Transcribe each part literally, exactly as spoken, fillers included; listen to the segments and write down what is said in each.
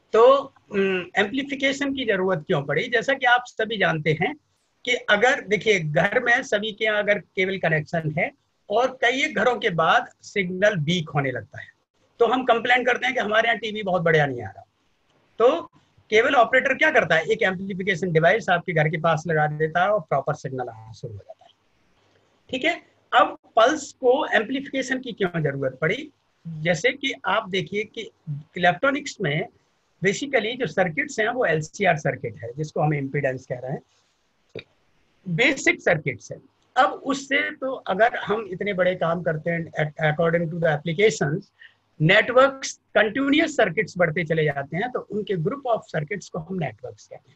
तो एम्प्लीफिकेशन की जरूरत क्यों पड़ी? जैसा कि आप सभी जानते हैं कि अगर देखिए घर में सभी के यहाँ अगर केबल कनेक्शन है और कई घरों के बाद सिग्नल वीक होने लगता है, तो हम कंप्लेंट करते हैं कि हमारे यहाँ टीवी बहुत बढ़िया नहीं आ रहा। तो केबल ऑपरेटर क्या करता है, एक एम्प्लीफिकेशन डिवाइस आपके घर के पास लगा देता है और प्रॉपर सिग्नल आना शुरू हो जाता है। ठीक है, अब पल्स को एम्प्लीफिकेशन की क्यों जरूरत पड़ी? जैसे कि आप देखिए कि इलेक्ट्रॉनिक्स में बेसिकली जो सर्किट्स हैं वो एलसीआर सर्किट है, जिसको हम इम्पीडेंस कह रहे हैं, बेसिक सर्किट्स है। अब उससे तो अगर हम इतने बड़े काम करते हैं according to the applications, networks continuous circuits बढ़ते चले जाते हैं, तो उनके ग्रुप ऑफ सर्किट्स को हम नेटवर्क्स कहते हैं।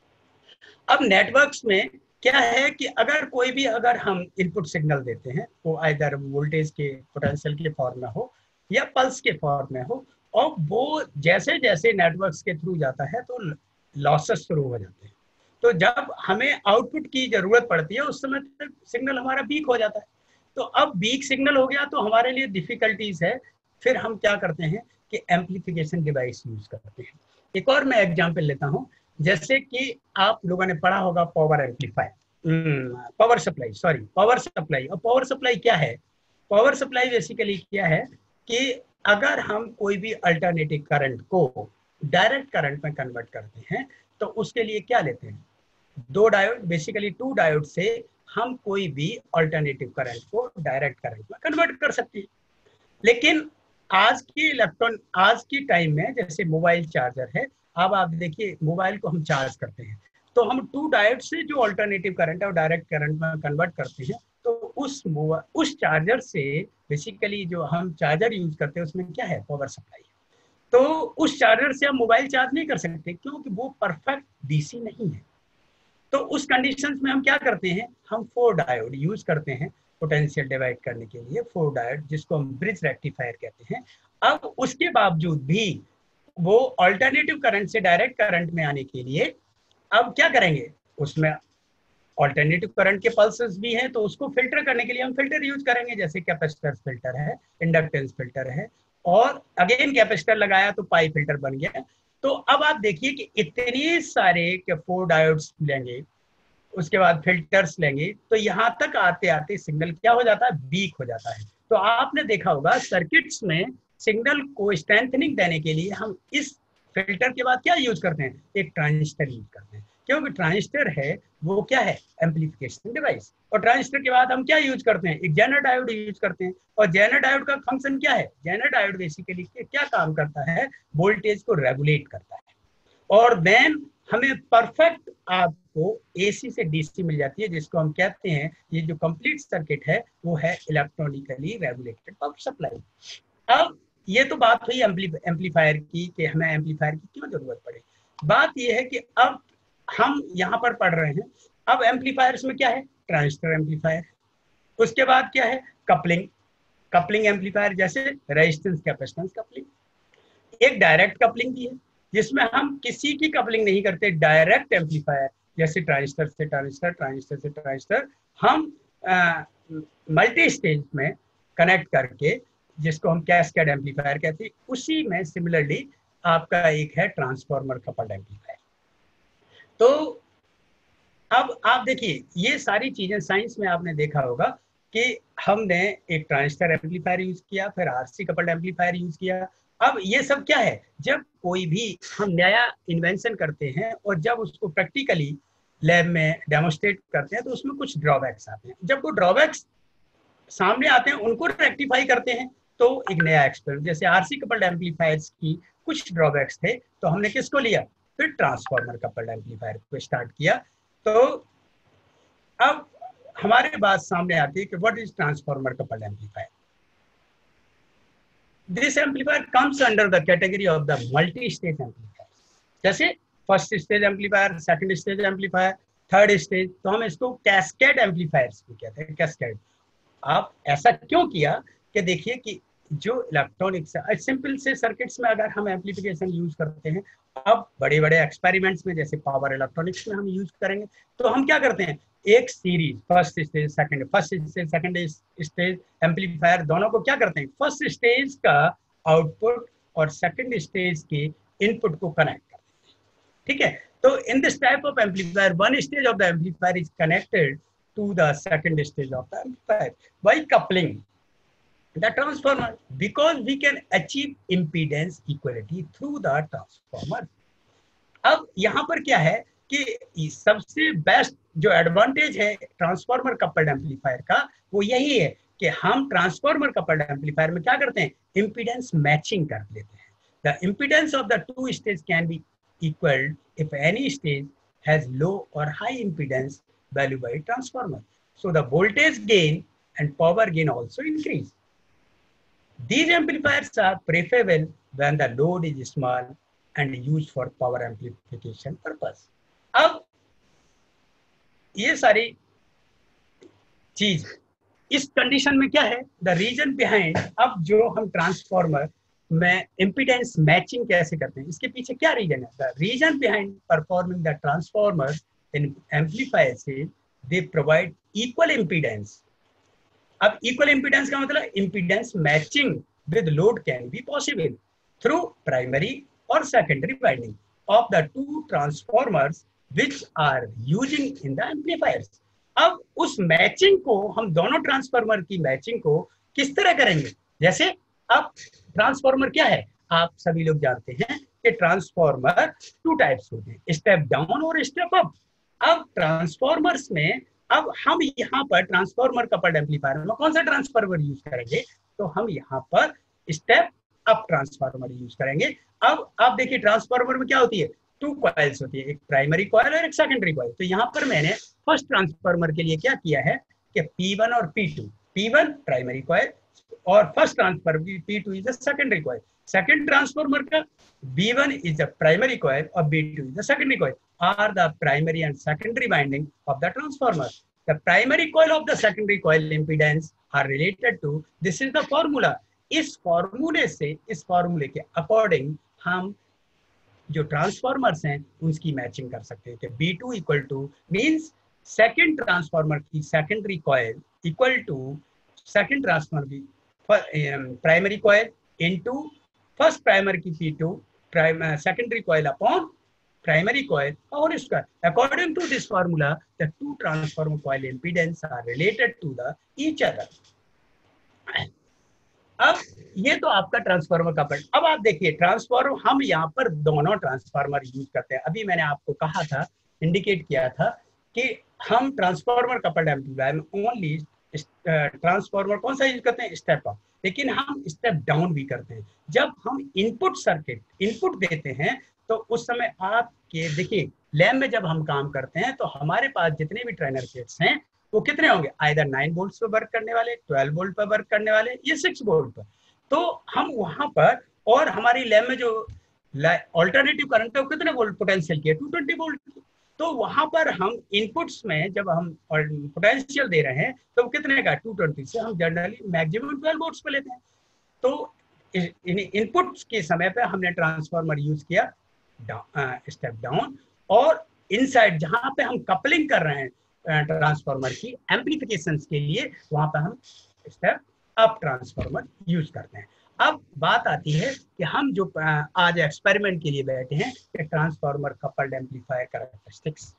अब नेटवर्क्स में क्या है कि अगर कोई भी अगर हम इनपुट सिग्नल देते हैं, वो आइदर वोल्टेज के पोटेंशियल के फॉर्म में हो या पल्स के फॉर्म में हो, और वो जैसे जैसे नेटवर्क्स के थ्रू जाता है तो लॉसेस शुरू हो जाते हैं। तो जब हमें आउटपुट की जरूरत पड़ती है उस समय तक सिग्नल हमारा वीक हो जाता है। तो अब वीक सिग्नल हो गया तो हमारे लिए डिफिकल्टीज है। फिर हम क्या करते हैं कि एम्प्लीफिकेशन डिवाइस यूज करते हैं। एक और मैं एग्जांपल लेता हूं, जैसे कि आप लोगों ने पढ़ा होगा power amplifier, power supply, sorry power supply. और पावर सप्लाई क्या है? पावर सप्लाई बेसिकली क्या है कि अगर हम कोई भी अल्टरनेटिव करंट को डायरेक्ट करंट में कन्वर्ट करते हैं तो उसके लिए क्या लेते हैं, दो डायोड, बेसिकली टू डायोड से हम कोई भी अल्टरनेटिव करंट को डायरेक्ट करंट में कन्वर्ट कर सकते हैं। लेकिन आज की इलेक्ट्रॉन आज की टाइम में जैसे मोबाइल चार्जर है, अब आप देखिए मोबाइल को हम चार्ज करते हैं तो हम टू डायोड से जो अल्टरनेटिव करंट है वो डायरेक्ट करंट में कन्वर्ट करते हैं। तो उस उस चार्जर से बेसिकली जो हम चार्जर यूज करते हैं उसमें क्या है, पावर सप्लाई। तो उस चार्जर से हम मोबाइल चार्ज नहीं कर सकते क्योंकि वो परफेक्ट डीसी नहीं है। तो उस कंडीशंस में हम क्या करते हैं, हम फोर डायोड यूज करते हैं पोटेंशियल डिवाइड करने के लिए, फोर डायोड जिसको हम ब्रिज रेक्टिफायर कहते हैं। अब उसके बावजूद भी वो अल्टरनेटिव करंट से डायरेक्ट करंट में आने के लिए अब क्या करेंगे, उसमें अल्टरनेटिव करंट के पल्सेस भी हैं, तो उसको फिल्टर करने के लिए हम फिल्टर यूज करेंगे, जैसे कैपेसिटर फिल्टर है, इंडक्टेंस फिल्टर है, और अगेन कैपेसिटर लगाया तो पाई फिल्टर बन गया। तो अब आप देखिए कि इतने सारे के फोर डायोड्स लेंगे, उसके बाद फिल्टर्स लेंगे, तो यहाँ तक आते आते सिग्नल क्या हो जाता है, वीक हो जाता है। तो आपने देखा होगा सर्किट्स में सिग्नल को स्ट्रेंथनिंग देने के लिए हम इस फिल्टर के बाद क्या यूज करते हैं, एक ट्रांजिस्टर यूज करते हैं, क्योंकि ट्रांजिस्टर है वो क्या है, एम्प्लीफिकेशन डिवाइस। और ट्रांजिस्टर के बाद हम क्या यूज करते हैं, एक जेनर डायोड यूज करते हैं। और जेनर डायोड का फंक्शन क्या है, जेनर डायोड बेसिकली क्या काम करता है, वोल्टेज को रेगुलेट करता है। और देन हमें परफेक्ट आपको एसी से डीसी मिल जाती है, जिसको हम कहते हैं, ये जो कंप्लीट सर्किट है वो है इलेक्ट्रॉनिकली रेगुलेटेड पावर सप्लाई। अब ये तो बात हुई एम्पलीफायर की कि हमें एम्पलीफायर की क्यों जरूरत पड़े। बात ये है कि अब हम यहाँ पर पढ़ रहे हैं, अब एम्पलीफायर्स में क्या है, ट्रांजिस्टर एम्पलीफायर, उसके बाद क्या है, कपलिंग, कपलिंग एम्पलीफायर जैसे रेजिस्टेंस कैपेसिटेंस कपलिंग, एक डायरेक्ट कपलिंग भी है जिसमें हम किसी की कपलिंग नहीं करते, डायरेक्ट एम्पलीफायर जैसे ट्रांजिस्टर से ट्रांजिस्टर, ट्रांजिस्टर से ट्रांजिस्टर हम मल्टी स्टेज में कनेक्ट करके, जिसको हम कैस्केड एम्पलीफायर कहते हैं। उसी में सिमिलरली आपका एक है ट्रांसफार्मर कपल्ड एम्पलीफायर। तो अब आप देखिए ये सारी चीजें साइंस में आपने देखा होगा कि हमने एक ट्रांजिस्टर एम्पलीफायर यूज किया, फिर आरसी कपल्ड एम्पलीफायर यूज किया। अब ये सब क्या है, जब कोई भी हम नया इन्वेंशन करते हैं और जब उसको प्रैक्टिकली लैब में डेमोस्ट्रेट करते हैं तो उसमें कुछ ड्रॉबैक्स आते हैं। जब वो ड्रॉबैक्स सामने आते हैं उनको रेक्टिफाई करते हैं तो एक नया एक्सपेरिमेंट, जैसे आरसी कपल्ड एम्पलीफायर्स की कुछ ड्रॉबैक्स थे तो हमने किसको लिया, फिर ट्रांसफार्मर कपल्ड एम्पलीफायर को स्टार्ट किया। तो अब हमारे बात सामने आती है कि what is transformer coupled amplifier. This amplifier comes under the category of the multi stage amplifier, जैसे first stage amplifier, second stage amplifier, third stage, तो हम इसको कैस्केड एम्पलीफायर्स भी कहते हैं, कैस्केड। आप ऐसा क्यों किया कि देखिए कि जो इलेक्ट्रॉनिक्स है, सिंपल से सर्किट्स में अगर हम एम्पलीफिकेशन यूज करते हैं, अब बड़े बड़े एक्सपेरिमेंट्स में जैसे पावर इलेक्ट्रॉनिक्स में हम यूज करेंगे, तो हम क्या करते हैं, एक series first stage second, first stage second stage amplifier दोनों को क्या करते हैं, फर्स्ट स्टेज का आउटपुट और सेकंड स्टेज के इनपुट को कनेक्ट कर देते हैं, ठीक है। तो in this type of amplifier one stage of the amplifier is connected to the second stage of the amplifier by coupling the transformer, because we can achieve impedance equality through the transformer. अब यहाँ पर क्या है कि सबसे best जो advantage है transformer coupled amplifier का वो यही है कि हम ट्रांसफार्मर कपल्ड एम्पलीफायर में क्या करते हैं, इम्पीडेंस मैचिंग कर लेते हैं. The impedance of the two stage can be equalled if any stage has low or high impedance value by transformer, so the voltage gain and power gain also increase. These amplifiers are preferable when the load is small and used for power amplification purpose. अब ये सारी चीज इस condition में क्या है, the reason behind, अब जो हम ट्रांसफार्मर में इम्पीडेंस मैचिंग कैसे करते हैं, इसके पीछे क्या रीजन है. The reason behind performing the transformer in amplifiers is they provide equal impedance. अब इक्वल इम्पीडेंस का मतलब impedance matching with load can be possible through primary और secondary winding of the two transformers which are using in the amplifiers. अब उस matching को हम दोनों transformer की मैचिंग को किस तरह करेंगे, जैसे अब ट्रांसफार्मर क्या है, आप सभी लोग जानते हैं कि ट्रांसफार्मर टू टाइप्स होते हैं, स्टेप डाउन और स्टेप अप. अब ट्रांसफार्मर्स में अब हम यहाँ पर ट्रांसफार्मर कपल्ड एम्पलीफायर में कौन सा ट्रांसफार्मर यूज करेंगे, तो हम यहाँ पर स्टेप अप ट्रांसफार्मर यूज करेंगे. अब आप देखिए ट्रांसफार्मर में क्या होती है, टू कॉइल्स होती है, एक प्राइमरी कॉइल और एक सेकेंडरी कॉइल. तो यहाँ पर मैंने फर्स्ट ट्रांसफार्मर के लिए क्या किया है कि पी वन और P two, P one primary coil और first transformer P two is the secondary coil. Second transformer का B one is the primary coil or B two is the secondary coil, are the primary and secondary winding of the transformer. The primary coil of the secondary coil impedance are related to, this is the formula. इस फॉर्मूले से, इस फॉर्मूले के according हम जो transformers हैं उसकी मैचिंग कर सकते हैं कि B two equal to means second transformer की secondary coil equal to second transformer की primary coil into first primary की P two secondary coil upon primary coil or square. According to this formula, the two transformer coil impedance are related to the each other. अब ये तो आपका transformer का part. अब आप देखिए transformer हम यहाँ पर दोनों ट्रांसफार्मर यूज करते हैं. अभी मैंने आपको कहा था, इंडिकेट किया था कि हम ट्रांसफार्मर कपल्ड एम्पलीफायर में ओनली ट्रांसफार्मर कौन सा यूज करते हैं, स्टेप अप, लेकिन हम स्टेप डाउन भी करते हैं. जब हम इनपुट सर्किट इनपुट देते हैं तो उस समय आपके देखिए लैब में जब हम काम करते हैं तो हमारे पास जितने भी ट्रेनर किट्स हैं वो कितने होंगे, आइदर नाइन वोल्ट पे वर्क करने वाले, ट्वेल्व वोल्ट पे वर्क करने वाले, ये सिक्स वोल्ट पर. तो हम वहां पर, और हमारी लैब में जो ऑल्टरनेटिव करंट है वो कितने वोल्ट पोटेंशियल की है, टू ट्वेंटी वोल्ट की. तो वहां पर हम इनपुट्स में जब हम पोटेंशियल दे रहे हैं तो कितने का, टू ट्वेंटी से हम जनरली मैक्सिमम ट्वेल्व वोल्ट्स पे लेते हैं. तो इनपुट्स के समय पे हमने ट्रांसफार्मर यूज किया स्टेप डाउन, और इनसाइड जहां पे हम कपलिंग कर रहे हैं ट्रांसफार्मर की एम्पलीफिकेशन के लिए वहां पे हम स्टेप अप ट्रांसफार्मर यूज करते हैं. अब बात आती है कि हम जो आज एक्सपेरिमेंट के लिए बैठे हैं कि ट्रांसफार्मर कपल्ड एम्पलीफायर कैरेक्टरिस्टिक्स.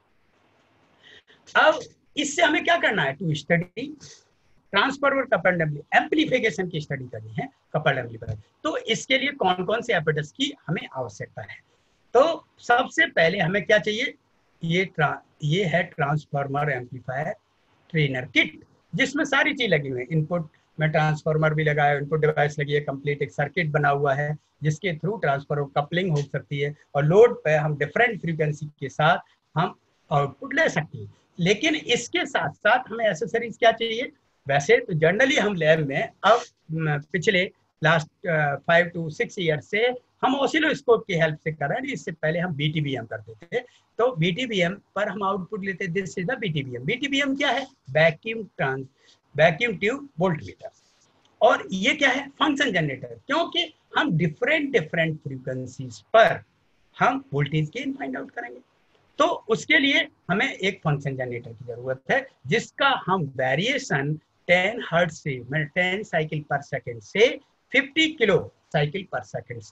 अब इससे हमें क्या करना है, to study transformer coupled amplification की स्टडी करनी है कपल्ड एम्पलीफायर. तो इसके लिए कौन कौन से एपेरेटस की हमें आवश्यकता है. तो सबसे पहले हमें क्या चाहिए, ये ये है ट्रांसफार्मर एम्पलीफायर ट्रेनर किट, जिसमें सारी चीज लगी हुई है. इनपुट में ट्रांसफार्मर भी लगा है, इनपुट डिवाइस लगी है, कंप्लीट एक सर्किट बना हुआ है जिसके थ्रू ट्रांसफार्मर कपलिंग हो सकती है, और लोड पे हम डिफरेंट फ्रीक्वेंसी के साथ हम आउटपुट ले सकते हैं. लेकिन इसके साथ साथ हमें एसेसरीज क्या चाहिए. वैसे तो जनरली हम लैब में अब पिछले last five to six year से हम ऑसिलोस्कोप की हेल्प से कर रहे हैं. इससे पहले हम बीटीबीएम करते थे, तो बीटीबीएम पर हम आउटपुट लेते. This is the BTBM. BTBM क्या है, vacuum trans vacuum tube voltmeter. और ये क्या है, फंक्शन जनरेटर, क्योंकि हम डिफरेंट डिफरेंट फ्रीक्वेंसीज पर हम वोल्टेज गेन फाइंड आउट करेंगे. तो उसके लिए हमें एक फंक्शन जनरेटर की जरूरत है जिसका हम वेरिएशन टेन हर्ट्ज से, टेन साइकिल पर सेकेंड से fifty kilo cycle per second तक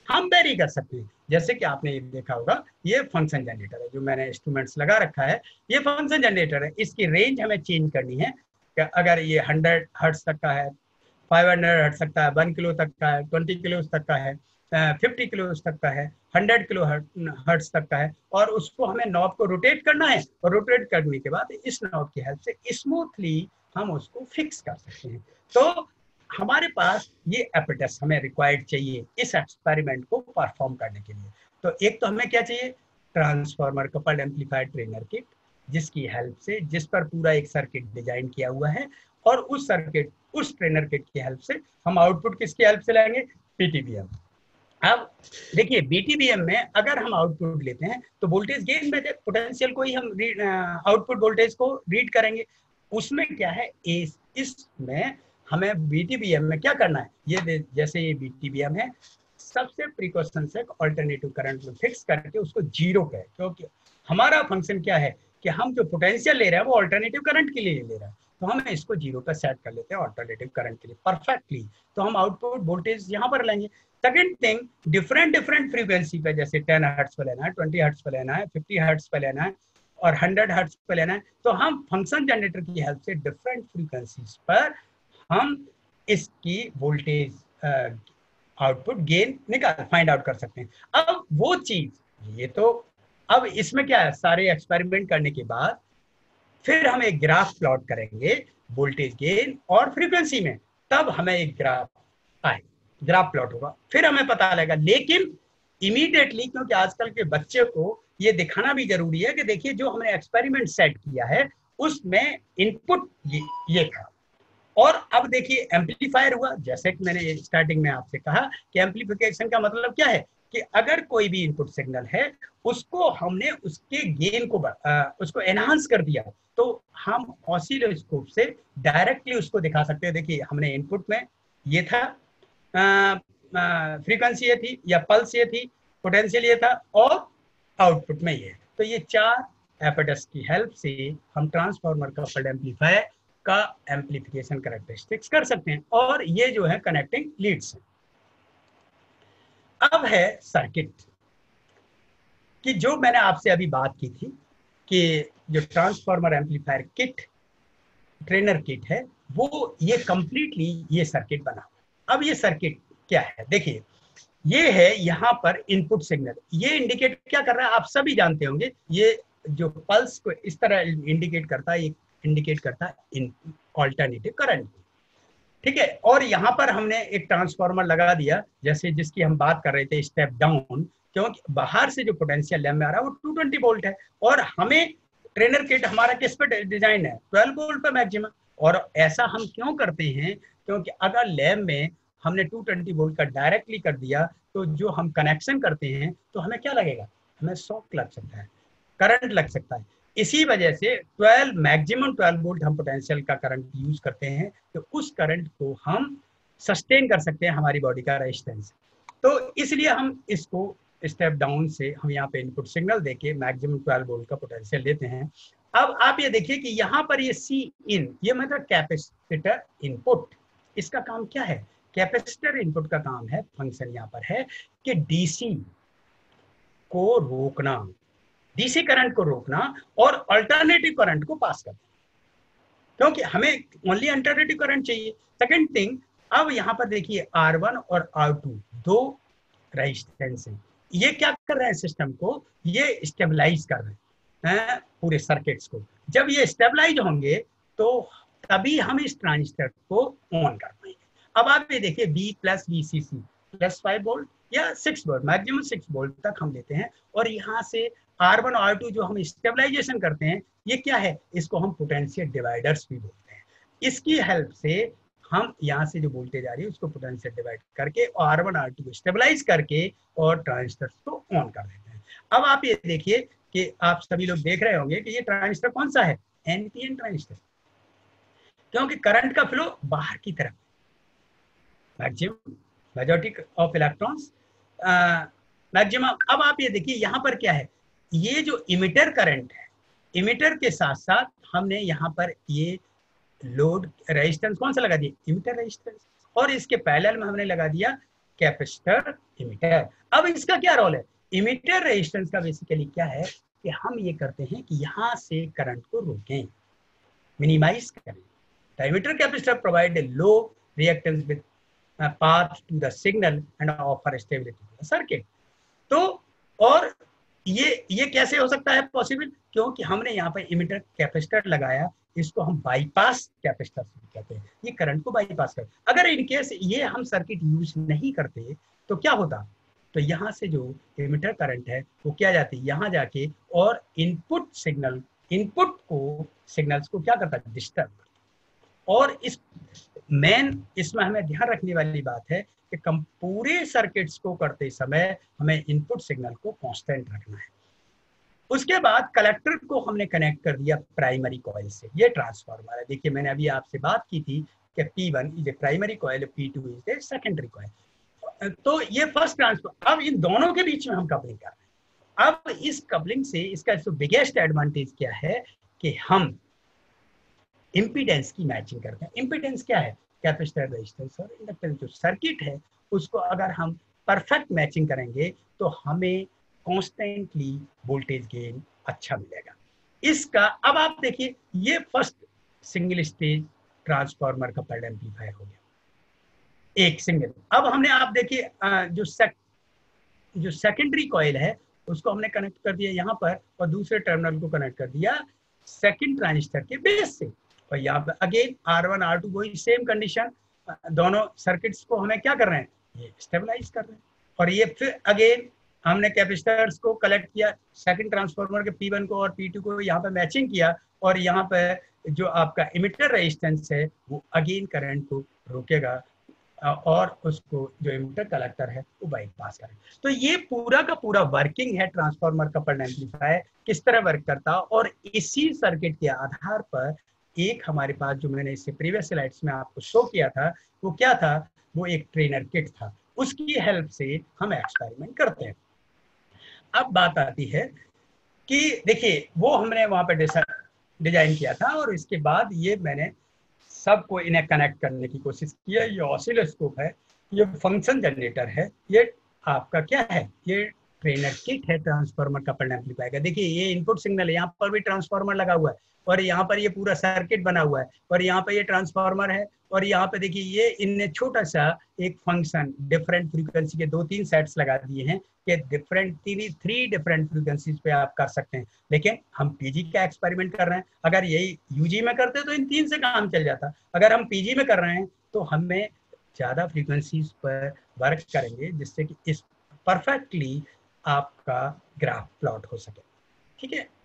हम वेरी कर सकते हैं। जैसे कि आपने ये देखा होगा, ये फंक्शन जनरेटर है जो मैंने इंस्ट्रूमेंट्स लगा रखा है, ये फंक्शन जनरेटर है। इसकी रेंज हमें चेंज करनी है कि अगर ये हंड्रेड हर्ट्ज तक का है, फाइव हंड्रेड हर्ट्ज तक का है, वन किलो तक का है, ट्वेंटी किलो तक का है, फिफ्टी किलो तक का है, हंड्रेड किलो हर्ट्ज तक का है, और उसको हमें नॉब को रोटेट करना है, और रोटेट करने के बाद इस नॉब की हेल्प से स्मूथली हम उसको फिक्स कर सकते हैं। तो हमारे पास ये एपेटस हमें रिक्वायर्ड चाहिए इस एक्सपेरिमेंट को परफॉर्म करने के लिए। तो एक तो हमें क्या चाहिए, transformer coupled amplifier trainer kit, जिसकी हेल्प से, जिस पर पूरा एक सर्किट डिजाइन किया हुआ है, और उस सर्किट उस ट्रेनर किट की हेल्प से हम आउटपुट किसकी हेल्प से लाएंगे, पीटीबीएम। अब देखिए बीटीबीएम में अगर हम आउटपुट लेते हैं तो वोल्टेज गेन में पोटेंशियल को ही हम आउटपुट वोल्टेज को रीड करेंगे। उसमें क्या है, इस इसमें हमें बीटीबीएम में क्या करना है, ये जैसे ये बीटीबीएम है, सबसे प्रिकॉशन से अल्टरनेटिव करंट में फिक्स करके उसको जीरो पे, क्योंकि हमारा फंक्शन क्या है कि हम जो पोटेंशियल ले रहे हैं वो अल्टरनेटिव करंट के लिए ले रहे हैं, तो हम इसको जीरो पे सेट कर लेते हैं अल्टरनेटिव करंट के लिए परफेक्टली। तो हम आउटपुट वोल्टेज यहाँ पर लेंगे। Second thing, different different frequency पे, जैसे टेन हर्ट्ज पे लेना है, ट्वेंटी हर्ट्ज पे लेना है, फिफ्टी हर्ट्ज पे लेना है, और हंड्रेड हर्ट्ज पे लेना है, तो हम फंक्शन जनरेटर की हेल्प से डिफरेंट फ्रीक्वेंसीज पर हम इसकी वोल्टेज आउटपुट गेन निकाल फाइंड आउट कर सकते हैं। अब वो चीज, ये तो अब इसमें क्या है, सारे एक्सपेरिमेंट करने के बाद फिर हम एक ग्राफ प्लॉट करेंगे वोल्टेज गेन और फ्रीक्वेंसी में, तब हमें एक ग्राफ आए, ग्राफ प्लॉट होगा, फिर हमें पता लगेगा। लेकिन इमीडिएटली, क्योंकि आजकल के बच्चे को ये दिखाना भी जरूरी है कि देखिए जो हमने एक्सपेरिमेंट सेट किया है उसमें इनपुट ये, ये था, और अब देखिए एम्पलीफायर हुआ। जैसे कि मैंने स्टार्टिंग में आपसे कहा कि एम्पलीफिकेशन का मतलब क्या है कि अगर कोई भी इनपुट सिग्नल है उसको हमने उसके गेन को आ, उसको एनहांस कर दिया, तो हम ऑसिलोस्कोप से डायरेक्टली उसको दिखा सकते हैं। देखिए हमने इनपुट में ये था, फ्रीक्वेंसी ये थी या पल्स ये थी, पोटेंशियल ये था, और आउटपुट में ये। तो ये चार एपेटस की हेल्प से हम ट्रांसफार्मर कपल्ड एम्पलीफायर का एम्पलीफिकेशन कैरेक्टरिस्टिक्स कर सकते हैं, और ये जो है कनेक्टिंग लीड्स हैं। अब है सर्किट कि जो मैंने आपसे अभी बात की थी कि जो transformer amplifier kit trainer kit है, वो ये कंप्लीटली ये सर्किट बना। अब ये सर्किट क्या है, देखिए ये है यहाँ पर इनपुट सिग्नल, ये इंडिकेट क्या कर रहा है आप सभी जानते होंगे, ये जो पल्स को इस तरह इंडिकेट करता है, ये इंडिकेट करता है इन ऑल्टरनेटिव करंट, ठीक है। और यहाँ पर हमने एक ट्रांसफार्मर लगा दिया, जैसे जिसकी हम बात कर रहे थे स्टेप डाउन, क्योंकि बाहर से जो पोटेंशियल लैम्प में आ रहा है वो टू ट्वेंटी वोल्ट है, और हमें ट्रेनर किट हमारा किस पे डिजाइन है, ट्वेल्व वोल्ट पे मैक्सिमम। और ऐसा हम क्यों करते हैं, क्योंकि अगर लैम्प में हमने टू ट्वेंटी वोल्ट का डायरेक्टली कर दिया तो जो हम कनेक्शन करते हैं तो हमें क्या लगेगा, हमें शॉक लग सकता है, करंट लग सकता है। इसी वजह से ट्वेल्व मैक्सिमम ट्वेल्व वोल्ट हम पोटेंशियल का करंट यूज करते हैं, तो उस करंट को हम सस्टेन कर सकते हैं हमारी बॉडी का रेजिस्टेंस। तो इसलिए हम इसको स्टेप डाउन से हम यहाँ पे इनपुट सिग्नल देके मैक्सिमम ट्वेल्व वोल्ट का पोटेंशियल लेते हैं। अब आप ये देखिए कि यहाँ पर ये सी इन, ये मतलब कैपेसिटर इनपुट, इसका काम क्या है, कैपेसिटर इनपुट का काम है, फंक्शन यहाँ पर है कि डीसी को रोकना, डीसी करंट को रोकना और अल्टरनेटिव करंट को पास करना, क्योंकि हमें ओनली अल्टरनेटिव करंट चाहिए। सेकंड थिंग, अब यहाँ पर देखिए आर वन और आर टू दो रेजिस्टेंस हैं, ये क्या कर रहे हैं, सिस्टम को ये स्टेबलाइज कर रहे हैं पूरे सर्किट्स को। जब ये स्टेबलाइज होंगे तो तभी हम इस ट्रांजिस्टर को ऑन कर पाएंगे। अब आप ये देखिए B plus V C C plus five volt या six volt, maximum six volt तक हम लेते हैं, और यहाँ से आर वन आर टू जो हम स्टेबलाइजेशन करते हैं, ये क्या है, इसको हम पोटेंशियल डिवाइडर्स भी बोलते हैं। इसकी हेल्प से हम यहाँ से जो वोल्टेज आ रही है उसको पोटेंशियल डिवाइड करके आर वन आर टू को स्टेबलाइज करके और ट्रांजिस्टर को ऑन कर देते हैं। अब आप ये देखिए कि आप सभी लोग देख रहे होंगे कि ये ट्रांजिस्टर कौन सा है, एनपीएन ट्रांजिस्टर, क्योंकि करंट का फ्लो बाहर की तरफ, maximum majority of electrons maximum. अब आप ये देखिए यहाँ पर क्या है, ये जो इमिटर करंट है, इमिटर के साथ साथ हमने यहाँ पर ये लोड रेजिस्टेंस कौन सा लगा दिया, इमिटर रेजिस्टेंस, और इसके पैरेलल में हमने लगा दिया कैपेसिटर इमिटर। अब इसका क्या रोल है? इमिटर रेजिस्टेंस का बेसिकली क्या है कि हम ये करते हैं कि यहाँ से करंट को रोकें, मिनिमाइज करें। The emitter capacitor provide a low reactance with path to the signal and offer stability to the circuit. तो और ये ये कैसे हो सकता है पॉसिबल? क्योंकि हमने यहाँ पर इमिटर कैपेसिटर लगाया, इसको हम बाईपास कैपेसिटर कहते हैं, ये करंट को बाईपास कर। अगर इन केस ये हम सर्किट यूज नहीं करते तो क्या होता? तो यहाँ से जो इमिटर करंट है वो क्या जाती है यहाँ जाके और इनपुट सिग्नल इनपुट को सिग्नल्स को क्या करता है? डिस्टर्ब करता। और इस मेन इसमें हमें ध्यान रखने वाली बात है कि कम पूरे सर्किट्स को करते समय हमें इनपुट सिग्नल को कांस्टेंट रखना है। उसके बाद कलेक्टर को हमने कनेक्ट कर दिया प्राइमरी कॉइल से। ये ट्रांसफार्मर है, देखिए मैंने अभी आपसे बात की थी कि P one is a primary coil, P two is a secondary coil. तो ये फर्स्ट ट्रांसफर। अब इन दोनों के बीच में हम कपलिंग कर रहे हैं। अब इस कपलिंग से इसका जो बिगेस्ट एडवांटेज क्या है कि हम इम्पीडेंस की मैचिंग करते हैं। इम्पीडेंस क्या है? कैपेसिटर, रेजिस्टेंस और इंडक्टेंस। जो सर्किट है उसको अगर हम परफेक्ट मैचिंग करेंगे तो हमें कॉन्स्टेंटली वोल्टेज गेन अच्छा मिलेगा। इसका अब आप देखिए, ये फर्स्ट सिंगल स्टेज ट्रांसफार्मर का पैरेलल एम्पलीफायर हो गया, एक सिंगल। अब हमने आप देखिए जो सेक, जो सेकेंडरी कॉइल है उसको हमने कनेक्ट कर दिया यहाँ पर और दूसरे टर्मिनल को कनेक्ट कर दिया सेकेंड ट्रांजिस्टर के बेस से। और यहाँ पर again R one R two वही सेम कंडीशन, दोनों सर्किट्स को हमें क्या कर रहे हैं? ये स्टेबलाइज कर रहे हैं। और ये फिर अगेन हमने कैपेसिटर्स को कलेक्ट किया, सेकंड ट्रांसफार्मर के पी वन को और पी टू को यहाँ पे मैचिंग किया और यहाँ पे जो आपका इमिटर रेजिस्टेंस है वो अगेन करंट को रोकेगा और उसको जो इमिटर कलेक्टर है वो बाईपास करेगा। तो ये पूरा का पूरा वर्किंग है ट्रांसफार्मर का पैरेलल एम्पलीफायर किस तरह वर्क करता। और इसी सर्किट के आधार पर एक हमारे पास जो मैंने इससे प्रीवियस स्लाइड्स में आपको शो किया था वो क्या था? वो एक ट्रेनर किट था, उसकी हेल्प से हम एक्सपेरिमेंट करते हैं। अब बात आती है कि देखिए वो हमने वहां पर डिजाइन किया था और इसके बाद ये मैंने सबको इन्हें कनेक्ट करने की कोशिश की है। ये ऑसिलोस्कोप है, ये फंक्शन जनरेटर है, ये आपका क्या है? ये ट्रेनर किट है ट्रांसफार्मर का पैरेलल एम्पलीफायर का। देखिए ये इनपुट सिग्नल है, यहाँ पर भी ट्रांसफार्मर लगा हुआ है और यहाँ पर ये पूरा सर्किट बना हुआ है और यहाँ पर ये ट्रांसफार्मर है और यहाँ पे देखिए ये इनने छोटा सा एक फंक्शन डिफरेंट फ्रीक्वेंसी के दो तीन सेट्स लगा दिए हैं कि डिफरेंट तीन थ्री डिफरेंट फ्रीक्वेंसीज पे आप कर सकते हैं। लेकिन हम पीजी का एक्सपेरिमेंट कर रहे हैं, अगर यही यूजी में करते तो इन तीन से काम चल जाता। अगर हम पीजी में कर रहे हैं तो हमें ज़्यादा फ्रीक्वेंसीज पर वर्क करेंगे जिससे कि इस परफेक्टली आपका ग्राफ प्लॉट हो सके। ठीक है,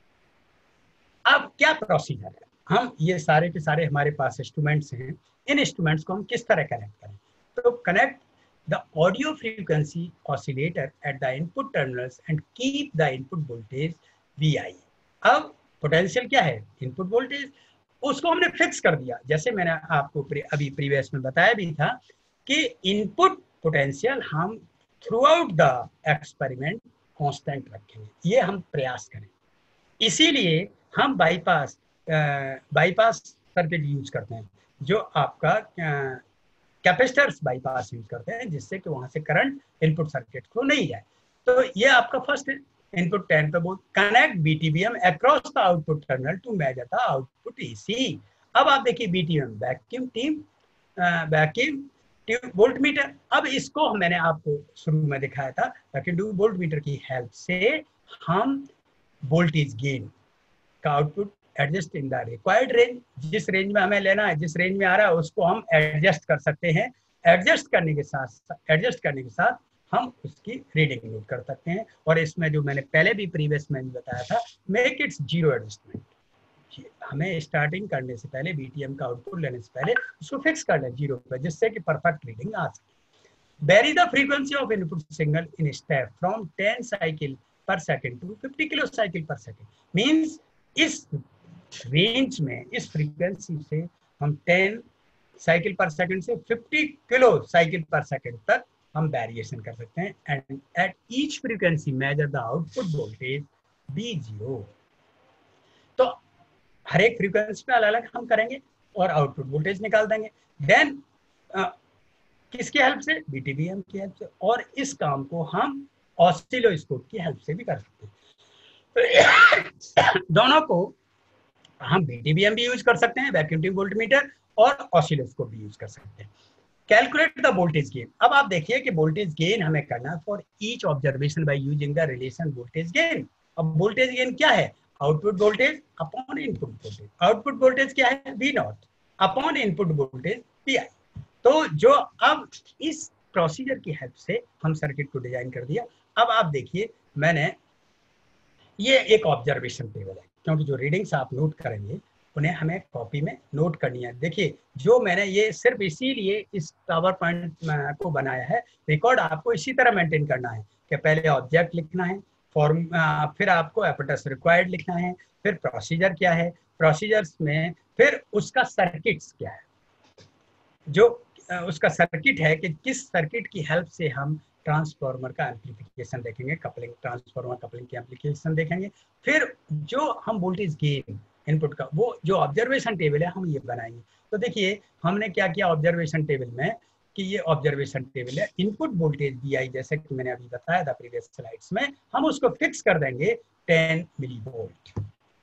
अब क्या प्रोसीजर है? हम ये सारे के सारे हमारे पास इंस्ट्रूमेंट्स हैं, इन इंस्ट्रूमेंट्स को हम किस तरह कनेक्ट करें? तो connect the audio frequency oscillator at the input terminals and keep the input voltage V I. अब पोटेंशियल क्या है? इनपुट वोल्टेज, उसको हमने फिक्स कर दिया। जैसे मैंने आपको अभी प्रीवियस में बताया भी था कि इनपुट पोटेंशियल हम throughout the experiment constant रखेंगे, ये हम प्रयास करें। इसीलिए हम बाईपास बाईपास सर्किट यूज करते हैं, जो आपका कैपेसिटर्स बाईपास यूज करते हैं जिससे कि वहां से करंट इनपुट सर्किट को नहीं जाए। तो ये आपका फर्स्ट इनपुट टेन पे बोल connect VTVM across the output terminal to measure the output AC. अब आप देखिए VTVM vacuum team vacuum tube volt meter. अब इसको मैंने आपको शुरू में दिखाया था, वैक्यूम ट्यूब वोल्ट मीटर की हेल्प से हम वोल्टेज गेन का output adjust in the required range, जिस रेंज में हमें लेना है, जिस रेंज में आ रहा है उसको हम एडजस्ट कर सकते हैं। एडजस्ट करने के साथ एडजस्ट करने के साथ हम उसकी रीडिंग नोट कर सकते हैं। और इसमें जो मैंने पहले भी प्रीवियस में भी बताया था, मेक इट्स जीरो एडजस्टमेंट। हमें स्टार्टिंग करने से पहले बीटीएम का आउटपुट लेने से पहले उसको फिक्स कर लें जीरो पे, जिससे कि परफेक्ट रीडिंग आ सके। Vary the frequency of input signal in step from ten cycle per second to fifty kilo cycle per second. Means इस रेंज में, इस फ्रीक्वेंसी से हम टेन साइकिल पर सेकंड से fifty kilo cycle per second तक हम variation कर सकते हैं। And at each frequency measure the output voltage be zero. तो हर एक फ्रीक्वेंसी पे अलग अलग हम करेंगे और आउटपुट वोल्टेज निकाल देंगे। देन किसकी हेल्प से? बीटीबीएम की हेल्प से। और इस काम को हम ऑसिलोस्कोप की हेल्प से भी कर सकते हैं। तो दोनों को हम बीटीबीएम भी यूज कर सकते हैं, वैक्यूम ट्यूब वोल्टमीटर, और ऑसिलोस्कोप भी यूज कर सकते हैं। Calculate the voltage gain. अब आप देखिए कि वोल्टेज गेन हमें करना है for each observation by using the relation voltage gain. अब वोल्टेज गेन क्या है? Output voltage upon input voltage. Output voltage क्या है? V naught upon input voltage P I. तो जो अब इस प्रोसीजर की हेल्प से हम सर्किट को डिजाइन कर दिया। अब आप देखिए, मैंने ये एक ऑब्जर्वेशन टेबल है, क्योंकि जो रीडिंग्स आप नोट करेंगे उन्हें हमें कॉपी में नोट करनी है। देखिए, जो मैंने ये सिर्फ इसीलिए इस पावर पॉइंट को बनाया है, रिकॉर्ड आपको इसी तरह मेंटेन करना है कि पहले ऑब्जेक्ट लिखना है, फॉर्म, फिर आपको एपरेटस रिक्वायर्ड लिखना है, फिर प्रोसीजर क्या है, प्रोसीजर्स में फिर उसका सर्किट्स क्या है, जो उसका सर्किट है कि किस सर्किट की हेल्प से हम ट्रांसफार्मर का एम्प्लीफिकेशन देखेंगे, कपलिंग, ट्रांसफार्मर कपलिंग की एम्प्लीफिकेशन देखेंगे। फिर जो हम वोल्टेज गेन इनपुट का, वो जो ऑब्जर्वेशन टेबल है हम ये बनाएंगे। तो देखिए हमने क्या किया ऑब्जर्वेशन टेबल में, कि ये ऑब्जर्वेशन टेबल है, इनपुट वोल्टेज वी आई, जैसे कि मैंने अभी बताया था प्रीवियस स्लाइड्स में, हम उसको फिक्स कर देंगे टेन मिली वोल्ट।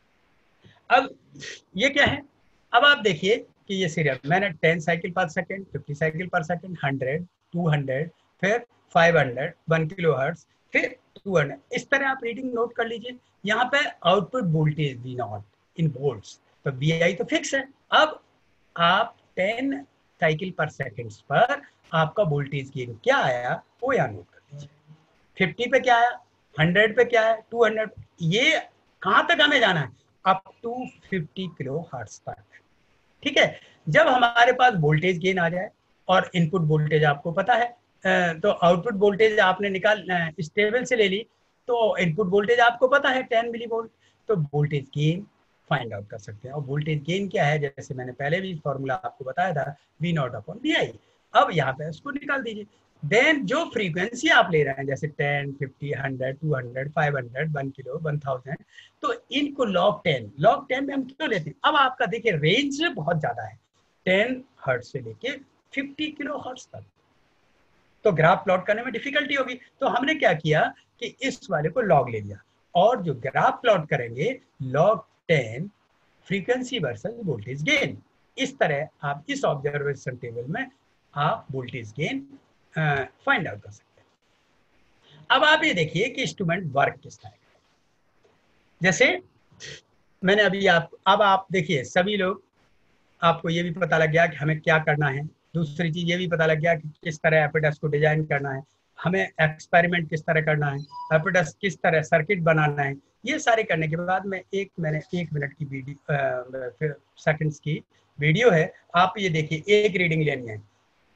अब ये क्या है? अब आप देखिए कि ये सीरियल, मैंने ten cycle per second, fifty cycle per second, hundred, two hundred, फिर five hundred, one kilo hertz, फिर टू हंड्रेड, इस तरह आप रीडिंग नोट कर लीजिए। यहाँ पे output voltage V naught in volts, तो वी आई तो फिक्स है। अब आप टेन साइकिल पर सेकेंड पर आपका वोल्टेज गेन क्या आया वो यहाँ नोट कर लीजिए। फिफ्टी पे क्या आया, हंड्रेड पे क्या है, टू हंड्रेड, ये कहाँ तक हमें जाना है? Up to fifty kilo hertz तक। ठीक है। जब हमारे पास वोल्टेज गेन आ जाए और इनपुट वोल्टेज आपको पता है, तो आउटपुट वोल्टेज आपने निकाल इस टेबल से ले ली, तो इनपुट वोल्टेज आपको पता है टेन मिली वोल्ट, तो वोल्टेज गेन फाइंड आउट कर सकते हैं। और वोल्टेज गेन क्या है, जैसे मैंने पहले भी फॉर्मूला आपको बताया था, V naught upon V I. अब यहाँ पे उसको निकाल दीजिए। देन जो फ्रीक्वेंसी आप ले रहे हैं, जैसे ten, fifty, hundred, two hundred, five hundred, one kilo, one thousand, तो इनको लॉग टेन, लॉग टेन में हम क्यों लेते हैं? अब आपका देखिए रेंज बहुत ज्यादा है, टेन हर्ट्ज से लेके फिफ्टी किलो हर्ट्ज तक, तो ग्राफ प्लॉट करने में डिफिकल्टी होगी। तो हमने क्या किया कि इस वाले को लॉग ले लिया, और जो ग्राफ प्लॉट करेंगे log ten frequency versus voltage gain. इस तरह आप इस ऑब्जर्वेशन टेबल में आप वोल्टेज गेन फाइंड आउट कर सकते हैं। अब आप ये देखिए कि इंस्ट्रूमेंट वर्क किस तरह का। जैसे मैंने अभी आप, अब आप देखिए सभी लोग, आपको ये भी पता लग गया कि हमें क्या करना है। दूसरी चीज ये भी पता लग गया कि किस तरह एपिडस को डिजाइन करना है, हमें एक्सपेरिमेंट किस तरह करना है, एपिडस किस तरह सर्किट बनाना है। ये सारे करने के बाद में एक मैंने एक मिनट की वीडियो, सेकंड्स की वीडियो है, आप ये देखिए, एक रीडिंग लेनी है।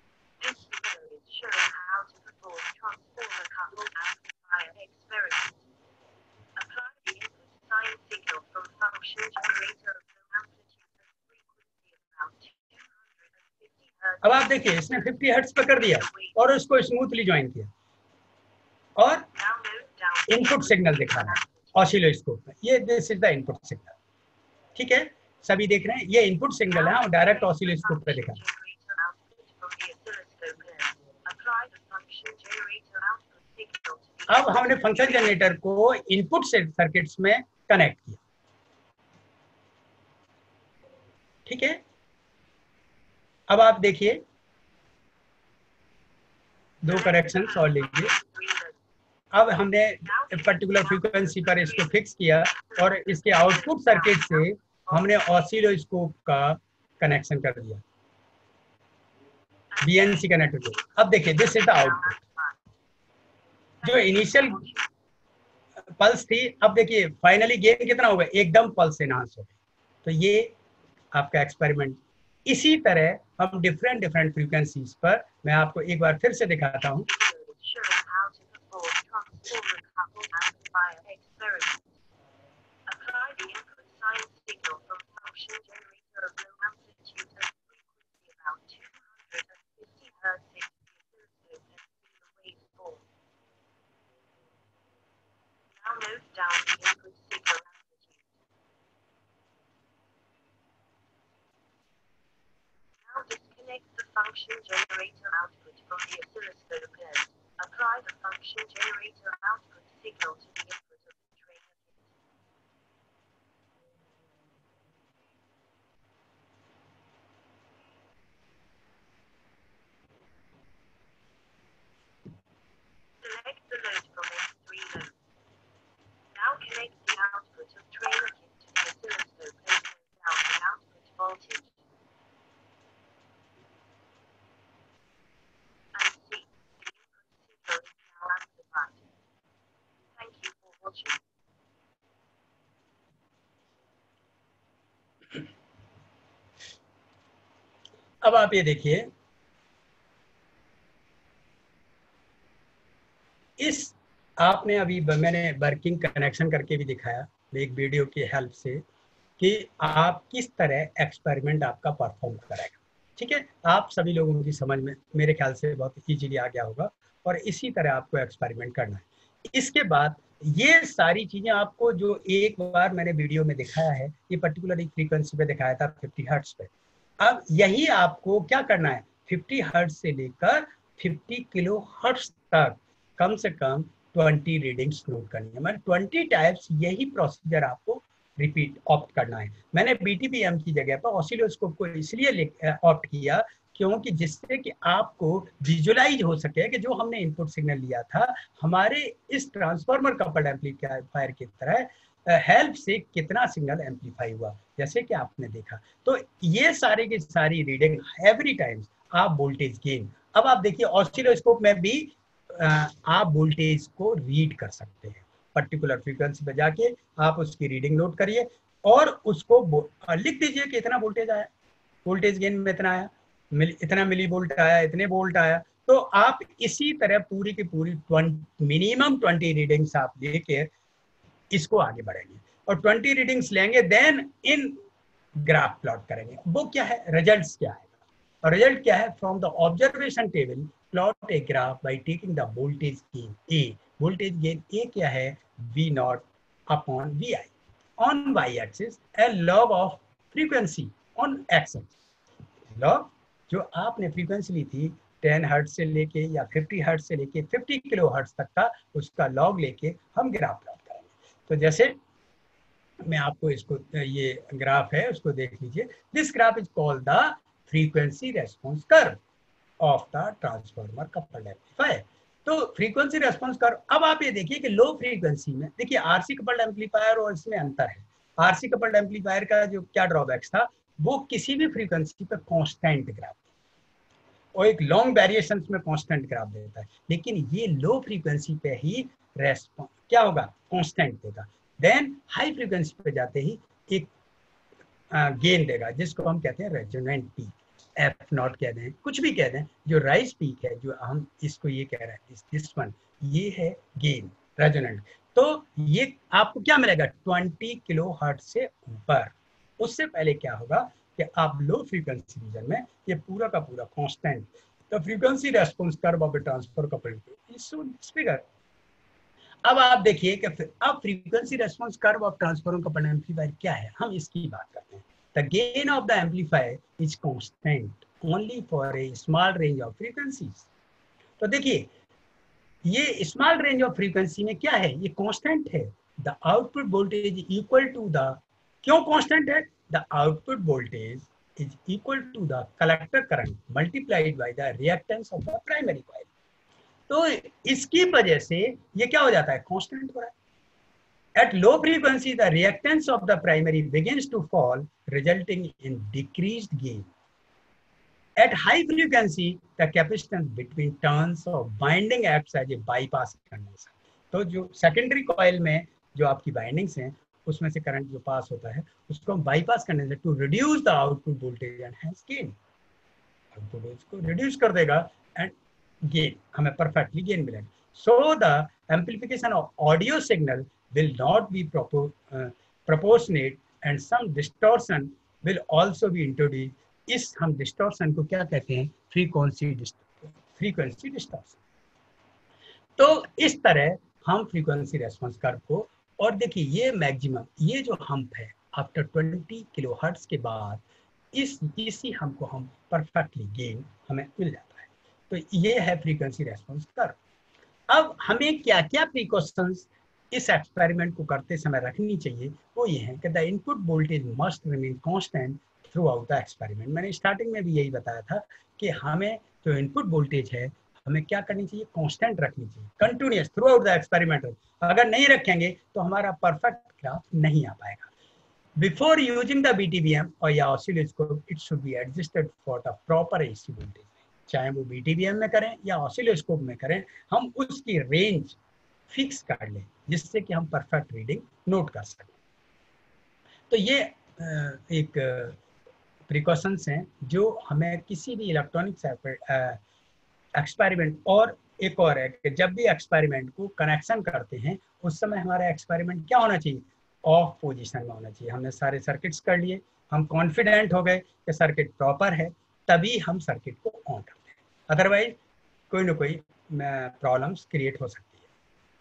अब आप देखिए इसने फिफ्टी हर्ट्ज पे कर दिया और उसको स्मूथली ज्वाइन किया, और इनपुट सिग्नल दिखाना ऑसिलोस्कोप में, ये this is the input signal. ठीक है, सभी देख रहे हैं, ये इनपुट सिग्नल है, और डायरेक्ट ऑसिलोस्कोप पे दिखा। अब हमने फंक्शन जनरेटर को इनपुट सर्किट्स में कनेक्ट किया। ठीक है, अब आप देखिए दो करेक्शंस और लीजिए। अब हमने पर्टिकुलर फ्रीक्वेंसी पर इसको फिक्स किया, और इसके आउटपुट सर्किट से हमने ऑसिलोस्कोप का कनेक्शन कर दिया, बीएनसी कनेक्ट हो गया। अब देखिए दिस इज द आउटपुट, जो इनिशियल पल्स थी, अब देखिए फाइनली गेन कितना हो गया, एकदम पल्स एनहांस हो गया। तो ये आपका एक्सपेरिमेंट। इसी तरह हम डिफरेंट डिफरेंट फ्रीक्वेंसीज पर, मैं आपको एक बार फिर से दिखाता हूँ। Function generator output action generator output signal to the input of the trainer kit. Select the load from M three load. Now connect the output of trainer kit to the oscilloscope and turn down the output voltage. And see, the input signal is now amplified. Thank you for watching. अब आप ये देखिए, इस आपने अभी मैंने working connection करके भी दिखाया एक वीडियो की हेल्प से कि आप किस तरह एक्सपेरिमेंट आपका परफॉर्म करेगा। ठीक है, आप सभी लोगों की समझ में मेरे ख्याल से बहुत इजीली आ गया होगा और इसी तरह आपको एक्सपेरिमेंट करना है। इसके बाद ये सारी चीजें आपको जो एक बार मैंने वीडियो में दिखाया है, ये पर्टिकुलर एक फ्रीक्वेंसी पे दिखाया था फिफ्टी हर्ट्ज पे। अब यही आपको क्या करना है, फिफ्टी हर्ट्ज से लेकर फिफ्टी किलो हर्ट्ज तक कम से कम ट्वेंटी रीडिंग्स नोट करनी है। मतलब ट्वेंटी टाइप्स यही प्रोसीजर आपको रिपीट ऑप्ट करना है। मैंने बीटीपीएम की जगह पर ऑसिलोस्कोप को इसलिए ऑप्ट किया क्योंकि जिससे कि आपको विजुअलाइज हो सके कि जो हमने इनपुट सिग्नल लिया था हमारे इस ट्रांसफार्मर कपल्ड एम्पलीफायर की तरह हेल्प से कितना सिग्नल एम्पलीफाई हुआ, जैसे कि आपने देखा। तो ये सारे की सारी रीडिंग एवरी टाइम आप वोल्टेज गेन, अब आप देखिए ऑसिलोस्कोप में भी आप वोल्टेज को रीड कर सकते हैं। पर्टिकुलर फ्रीक्वेंसी पे जाके आप उसकी रीडिंग नोट करिए और उसको लिख दीजिए कि इतना वोल्टेज आया, वोल्टेज गेन में इतना आया, मिल, इतना मिली वोल्ट आया, इतने वोल्ट आया। तो आप इसी तरह पूरी की पूरी मिनिमम ट्वेंटी रीडिंग्स आप लेके इसको आगे बढ़ेंगे और ट्वेंटी रीडिंग्स लेंगे, देन इन ग्राफ प्लॉट करेंगे। वो क्या है, रिजल्ट्स क्या है, और रिजल्ट क्या है, from the observation table plot a graph by taking the voltage gain A. Voltage gain A क्या है, V naught upon V I on Y axis a log of frequency on X axis. Log जो आपने frequency ली थी ten hertz से लेके या fifty hertz से लेके फिफ्टी किलो हर्ट्ज तक का, उसका लॉग लेके हम ग्राफ प्लॉट करेंगे। तो जैसे मैं आपको इसको, ये ग्राफ है उसको देख लीजिए। This graph is called the frequency response curve of the transformer coupled amplifier. तो फ्रीक्वेंसी रेस्पॉन्स कर्व, अब आप ये देखिए कि लो फ्रीक्वेंसी में देखिए आरसी कपल्ड एम्पलीफायर और इसमें अंतर है। आरसी कपल्ड एम्पलीफायर का जो क्या ड्रॉबैक्स था, वो किसी भी फ्रीक्वेंसी पे कांस्टेंट ग्राफ और एक लॉन्ग वेरिएशंस में कांस्टेंट ग्राफ देता है, लेकिन ये लो फ्रीक्वेंसी पे ही रेस्पॉन्स क्या होगा, कांस्टेंट देगा। देन हाई फ्रीक्वेंसी पे जाते ही एक गेन देगा जिसको हम कहते हैं रेजोनेंट पीक, एफ नॉट कह दें, कुछ भी कह दें। जो राइज पीक है, जो हम इसको ये कह रहे हैं, दिस वन, ये है गेन रेजोनेंट। तो ये आपको क्या मिलेगा, ट्वेंटी किलो हर्ट्ज से ऊपर। उससे पहले क्या होगा कि आप लो फ्रीक्वेंसी रीजन में ये पूरा का पूरा constant, the frequency response curve of a transfer coupled is figure. अब आप देखिए कि अब frequency response curve of transformer coupled amplifier क्या है, हम इसकी बात करते हैं। The gain of the amplifier is constant only for a small range of frequencies. तो देखिए ये स्मॉल रेंज ऑफ फ्रीक्वेंसी में क्या है, ये कांस्टेंट है। The output voltage equal to the, क्यों कांस्टेंट है, the output voltage is equal to the collector current multiplied by the reactance of the primary coil. तो इसकी वजह से ये क्या हो जाता है, कांस्टेंट हो रहा है। At low frequency the reactance of the primary begins to fall resulting in decreased gain. At high frequency, the capacitance between turns of binding acts as a bypass condenser. तो जो सेकेंडरी कॉइल में जो आपकी bindings हैं उसमें से current जो पास होता है उसको हम bypass condenser to reduce the output voltage and hence gain. Output voltage को रिड्यूस कर देगा एंड गेन, हमें परफेक्टली गेन मिलेगा। So the amplification of audio signal will not be proportionate and some distortion will also be introduced. इस हम distortion को क्या कहते हैं, फ्रीक्वेंसी फ्रीक्वेंसी डिस्टॉर्शन। तो इस तरह हम फ्रीक्वेंसी रेस्पॉन्स कर्व को, और देखिए ये मैक्सिमम, ये जो हम्प है आफ्टर ट्वेंटी किलो हर्ट्ज के बाद इस इसी हम को हम परफेक्टली गेन हमें मिल जाता है। तो ये है फ्रीक्वेंसी रेस्पॉन्स कर्व। अब हमें क्या क्या प्रिकॉशंस इस एक्सपेरिमेंट को करते समय रखनी चाहिए, वो ये है कि the input voltage must remain constant throughout the experiment. मैंने स्टार्टिंग में भी यही बताया था कि हमें जो इनपुट वोल्टेज है हमें क्या करनी चाहिए, कांस्टेंट रखनी चाहिए, continuous throughout the experiment. अगर नहीं रखेंगे तो हमारा परफेक्ट ग्राफ नहीं आ पाएगा। बिफोर यूजिंग द बीटीबीएम और या oscilloscope, it should be adjusted for the proper AC voltage. चाहे वो बीटीबीएम में करें या ऑसिलोस्कोप में करें, हम उसकी रेंज फिक्स कर लें जिससे कि हम परफेक्ट रीडिंग नोट कर सकें। तो ये एक प्रिकॉशंस हैं जो हमें किसी भी इलेक्ट्रॉनिक्स एक्सपेरिमेंट, और एक और है कि जब भी एक्सपेरिमेंट को कनेक्शन करते हैं उस समय हमारा एक्सपेरिमेंट क्या होना चाहिए, ऑफ पोजीशन में होना चाहिए। हमने सारे सर्किट्स कर लिए, हम कॉन्फिडेंट हो गए कि सर्किट प्रॉपर है, तभी हम सर्किट को ऑन करते हैं, अदरवाइज कोई ना कोई प्रॉब्लम्स क्रिएट हो सकती है।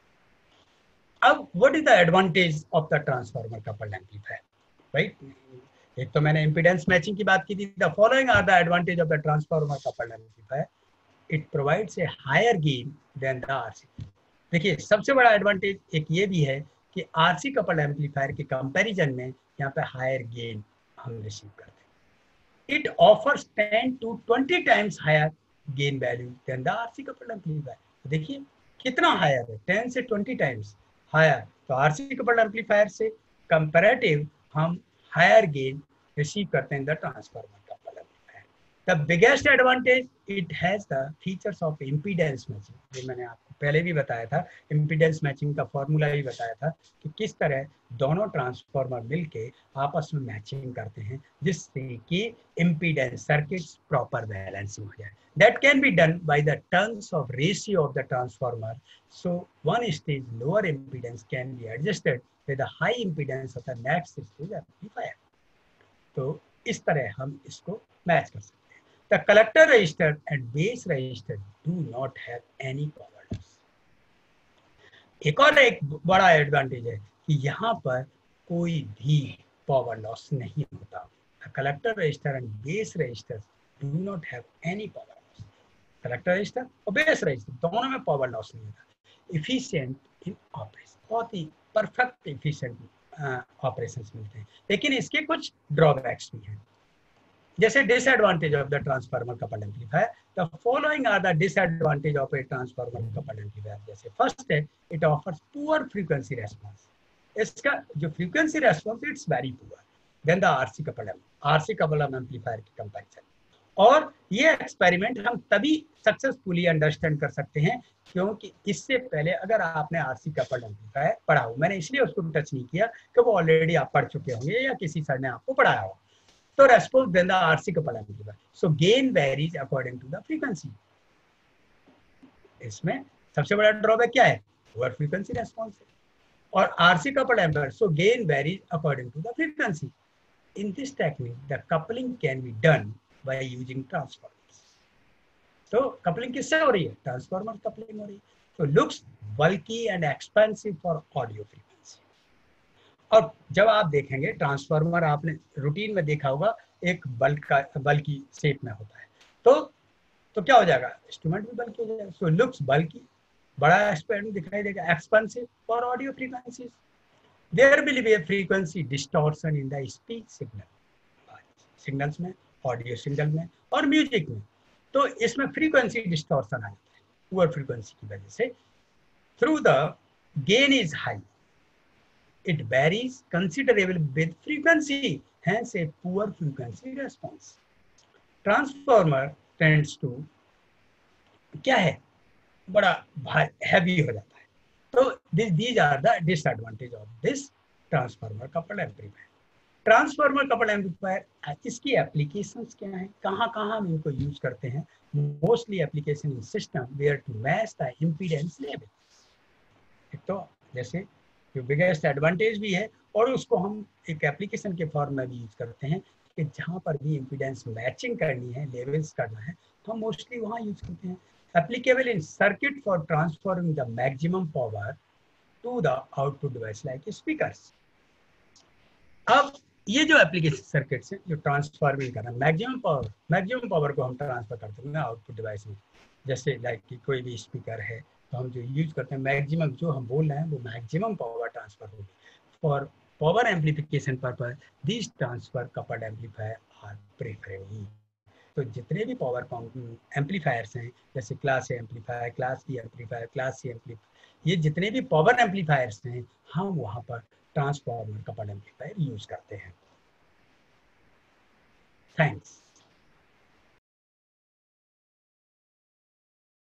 अब what is the advantage of the transformer coupled amplifier, right? एक तो मैंने इम्पीडेंस मैचिंग की बात की थी। The following are the advantage of the transformer coupled amplifier. It provides a higher gain than the RC. देखिए, सबसे बड़ा एडवांटेज एक ये भी है कि आरसी कपल्ड एम्पलीफायर के कंपैरिजन में यहाँ पे हायर गेन हम रिसीव करते हैं। It offers ten to twenty times higher gain value than the RC coupled amplifier. देखिए कितना हायर है, टेन से ट्वेंटी टाइम्स हायर। तो आरसी कपल्ड एम्पलीफायर से कंपैरेटिव हम हायर गेन रिसीव करते हैं the transformer coupled amplifier. The biggest advantage, it has the features of impedance matching. ये मैंने आपको पहले भी बताया था, इम्पीडेंस मैचिंग का फॉर्मूला भी बताया था कि किस तरह दोनों ट्रांसफार्मर मिलके आपस में मैचिंग करते हैं जिससे कि इम्पीडेंस सर्किट्स प्रॉपर बैलेंसिंग हो जाए। That can be done by the turns of ratio of the transformer. So one stage lower impedance can be adjusted with the high impedance of the next stage amplifier. तो इस तरह हम इसको match कर सकते हैं। The collector resistor and base resistor do not have any power loss. एक और एक बड़ा एडवांटेज है कि यहाँ पर कोई भी पावर लॉस नहीं होता। The collector resistor and base resistor do not have any power. Collector register और बेस रजिस्टर दोनों में पावर लॉस नहीं होता। इफिशिएंट इन ऑपरेशन, बहुत ही परफेक्ट इफिशिएंट ऑपरेशंस मिलते हैं। लेकिन इसके कुछ ड्रॉबैक्स भी हैं, जैसे disadvantage of the transformer coupled amplifier. The following are the disadvantage of a transformer coupled amplifier. जैसे फर्स्ट है, it offers poor frequency response. इसका जो frequency response it's very poor than the RC coupled RC coupled amplifier के comparison. और ये experiment हम तभी successfully understand कर सकते हैं क्योंकि इससे पहले अगर आपने आरसी कपल्ड एम्पलीफायर पढ़ा हो, मैंने इसलिए उसको टच नहीं किया कि वो ऑलरेडी आप पढ़ चुके होंगे या किसी सर ने आपको पढ़ाया हो। तो response than the RC coupled amplifier, so gain varies according to the frequency. इसमें सबसे बड़ा ड्रॉबैक क्या है, पुअर फ्रीक्वेंसी रेस्पॉन्स है। और RC coupled amplifier, so gain varies according to the frequency. In this technique the coupling can be done by using transformers. तो coupling किससे हो रही है, ट्रांसफार्मर कपलिंग हो रही है। तो looks bulky and expensive for audio frequency. और जब आप देखेंगे ट्रांसफार्मर, आपने रूटीन में देखा होगा एक बल्क का बल्की शेप में होता है, तो तो क्या हो जाएगा, इंस्ट्रूमेंट भी बल्की हो जाएगा। सो लुक्स बल्की, बड़ा एक्सपेंड दिखाई देगा, expensive for audio frequencies. There will be a frequency distortion in the speech signal, signals में, ऑडियो सिग्नल में और म्यूजिक में। तो इसमें फ्रीक्वेंसी डिस्टॉर्शन आ जाता है पुअर फ्रीक्वेंसी की वजह से। Through the gain is high, it varies considerable with frequency, hence a poor frequency response. Transformer tends to क्या है, बड़ा हैवी हो जाता है। तो this these are the disadvantage of this transformer coupled amplifier. Transformer coupled amplifier, इसकी applications क्या हैं, कहाँ कहाँ हम इनको यूज करते हैं। Mostly application in system where to match the impedance level. एक तो जैसे जो बिगेस्ट एडवांटेज भी है और उसको हम एक एप्लीकेशन के फॉर्म में भी यूज करते हैं कि जहाँ पर भी इम्पीडेंस मैचिंग करनी है, लेवल्स करना है, तो हम मोस्टली वहाँ यूज करते हैं। Applicable in circuit for transforming the maximum power to the output device like speakers. अब ये जो एप्लीकेशन सर्किट्स हैं जो ट्रांसफॉर्मिंग करना, मैक्सिमम पावर मैक्सिमम पावर को हम ट्रांसफर करते हैं आउटपुट डिवाइस में, जैसे लाइक कि कोई भी स्पीकर है तो हम जो यूज करते हैं मैक्सिमम जो हम बोल रहे हैं वो मैक्सिमम पावर ट्रांसफर होगी। For power amplification purpose this transfer coupled amplifier are preferable. तो जितने भी पावर एम्पलीफायर्स हैं जैसे class A amplifier, class E amplifier, class C amplifier, ये जितने भी पावर एम्पलीफायर्स हैं हम वहाँ पर ट्रांसफॉर्मर कपल्ड एम्पलीफायर यूज करते हैं। थैंक्स।